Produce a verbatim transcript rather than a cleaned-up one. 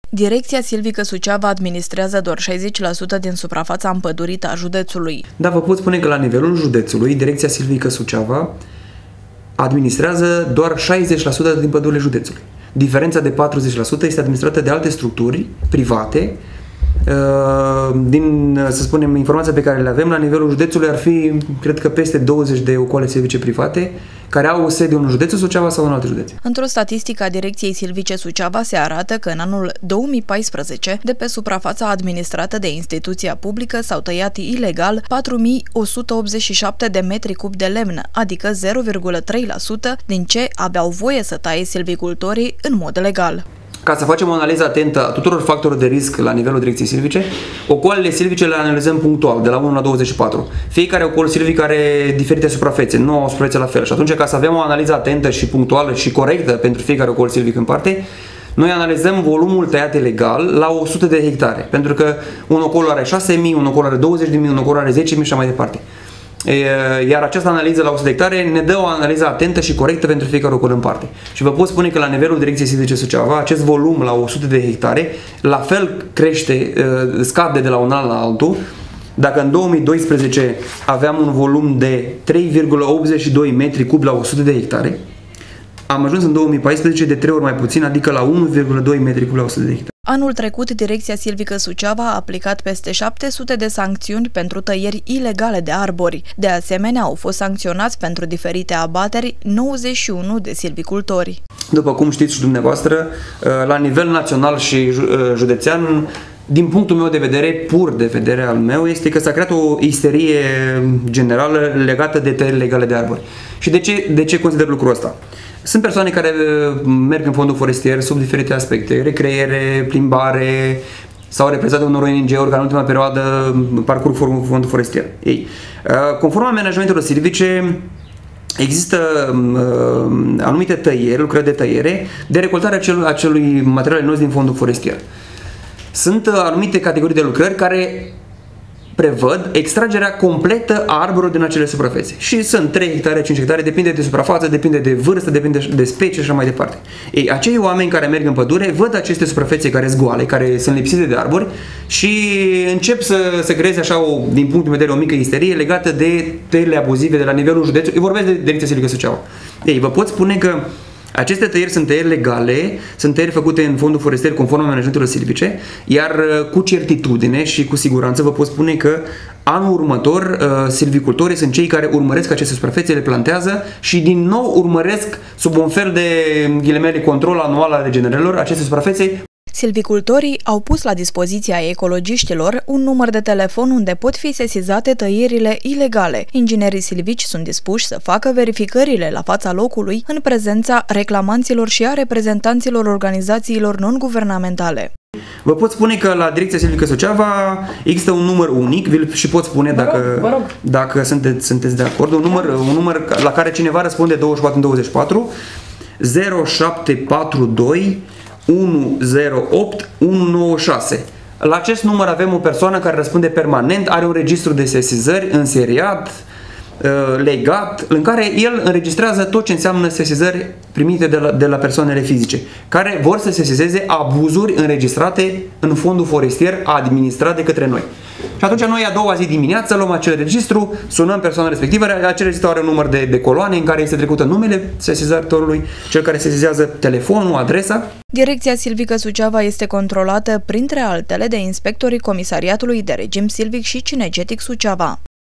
Direcția Silvică Suceava administrează doar șaizeci la sută din suprafața împădurită a județului. Da, vă pot spune că la nivelul județului, Direcția Silvică Suceava administrează doar șaizeci la sută din pădurile județului. Diferența de patruzeci la sută este administrată de alte structuri private. Din, să spunem, informația pe care le avem la nivelul județului ar fi, cred că, peste douăzeci de ocoale silvice private care au sediu în județul Suceava sau în alte județe. Într-o statistică a Direcției Silvice Suceava se arată că în anul două mii paisprezece, de pe suprafața administrată de instituția publică, s-au tăiat ilegal patru mii o sută optzeci și șapte de metri cub de lemn, adică zero virgulă trei la sută din ce aveau voie să taie silvicultorii în mod legal. Ca să facem o analiză atentă a tuturor factorilor de risc la nivelul Direcției Silvice, ocolele silvice le analizăm punctual, de la unu la douăzeci și patru. Fiecare ocol silvic are diferite suprafețe, nu au suprafețe la fel. Și atunci, ca să avem o analiză atentă și punctuală și corectă pentru fiecare ocol silvic în parte, noi analizăm volumul tăiat ilegal la o sută de hectare. Pentru că un ocol are șase mii, un ocol are douăzeci de mii, un ocol are zece mii și așa mai departe. Iar această analiză la o sută de hectare ne dă o analiză atentă și corectă pentru fiecare ocol în parte. Și vă pot spune că la nivelul Direcției Silvice Suceava, acest volum la o sută de hectare, la fel crește, scade de la un an la altul. Dacă în două mii doisprezece aveam un volum de trei virgulă optzeci și doi metri cub la o sută de hectare, am ajuns în două mii paisprezece de trei ori mai puțin, adică la unu virgulă doi metri cub la o sută de hectare. Anul trecut, Direcția Silvică Suceava a aplicat peste șapte sute de sancțiuni pentru tăieri ilegale de arbori. De asemenea, au fost sancționați pentru diferite abateri nouăzeci și unu de silvicultori. După cum știți și dumneavoastră, la nivel național și județean, din punctul meu de vedere, pur de vedere al meu, este că s-a creat o isterie generală legată de tăieri legale de arbori. Și de ce, de ce consider lucrul ăsta? Sunt persoane care merg în fondul forestier sub diferite aspecte, recreere, plimbare, sau reprezentate unor O N G-uri care în ultima perioadă parcurg fondul forestier. Ei, conform amenajamentelor silvice, există anumite tăieri, lucrări de tăiere, de recoltare acel, acelui material lenos din fondul forestier. Sunt anumite categorii de lucrări care prevăd extragerea completă a arborilor din acele suprafețe. Și sunt trei hectare, cinci hectare, depinde de suprafață, depinde de vârstă, depinde de specie și așa mai departe. Ei, acei oameni care merg în pădure văd aceste suprafețe care sunt goale, care sunt lipsite de arbori și încep să, să creeze așa, o, din punctul de vedere, o mică isterie legată de tăierile abuzive de la nivelul județului. Eu vorbesc de Direcția Silvică Suceava. Ei, vă pot spune că aceste tăieri sunt tăieri legale, sunt tăieri făcute în fondul forestier conform amenajamentelor silvice, iar cu certitudine și cu siguranță vă pot spune că anul următor silvicultorii sunt cei care urmăresc aceste suprafețe, le plantează și din nou urmăresc sub un fel de ghilimele control anual al regenerărilor aceste suprafețe. Silvicultorii au pus la dispoziția ecologiștilor un număr de telefon unde pot fi sesizate tăierile ilegale. Inginerii silvici sunt dispuși să facă verificările la fața locului în prezența reclamanților și a reprezentanților organizațiilor non-guvernamentale. Vă pot spune că la Direcția Silvică Suceava există un număr unic, vi-l și pot spune dacă, vă rog, vă rog. dacă sunteți, sunteți de acord, un număr, un număr la care cineva răspunde douăzeci și patru în douăzeci și patru, zero șapte patru doi unu zero opt unu nouă șase. La acest număr avem o persoană care răspunde permanent, are un registru de sesizări înseriat, legat, în care el înregistrează tot ce înseamnă sesizări primite de la, de la persoanele fizice, care vor să sesizeze abuzuri înregistrate în fondul forestier administrat de către noi. Și atunci noi a doua zi dimineață luăm acel registru, sunăm persoana respectivă, acel registru are un număr de, de coloane în care este trecută numele sesizătorului, cel care sesizează telefonul, adresa. Direcția Silvică Suceava este controlată, printre altele, de inspectorii Comisariatului de Regim Silvic și Cinegetic Suceava.